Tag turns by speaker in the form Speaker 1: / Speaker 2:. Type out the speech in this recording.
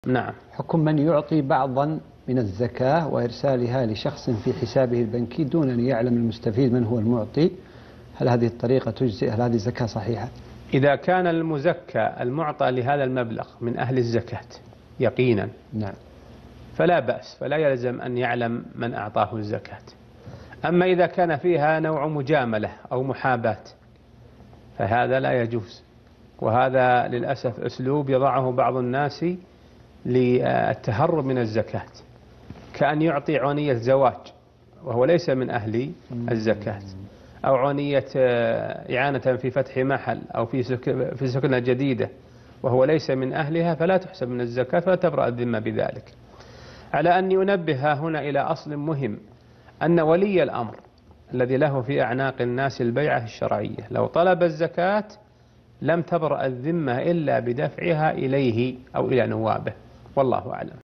Speaker 1: نعم.
Speaker 2: حكم من يعطي بعضا من الزكاة وإرسالها لشخص في حسابه البنكي دون أن يعلم المستفيد من هو المعطي، هل هذه الطريقة تجزئ؟ هل هذه الزكاة صحيحة؟
Speaker 1: إذا كان المزكى المعطى لهذا المبلغ من أهل الزكاة يقينا
Speaker 2: نعم،
Speaker 1: فلا بأس، فلا يلزم أن يعلم من أعطاه الزكاة. أما إذا كان فيها نوع مجاملة أو محاباة فهذا لا يجوز، وهذا للأسف أسلوب يضعه بعض الناس للتهرب من الزكاة، كأن يعطي عونية زواج وهو ليس من أهل الزكاة، أو عونية إعانة في فتح محل أو في سكنة جديدة وهو ليس من أهلها، فلا تحسب من الزكاة فلا تبرأ الذمة بذلك. على أن ينبه هنا إلى أصل مهم، أن ولي الأمر الذي له في أعناق الناس البيعة الشرعية لو طلب الزكاة لم تبرأ الذمة إلا بدفعها إليه أو إلى نوابه، والله أعلم.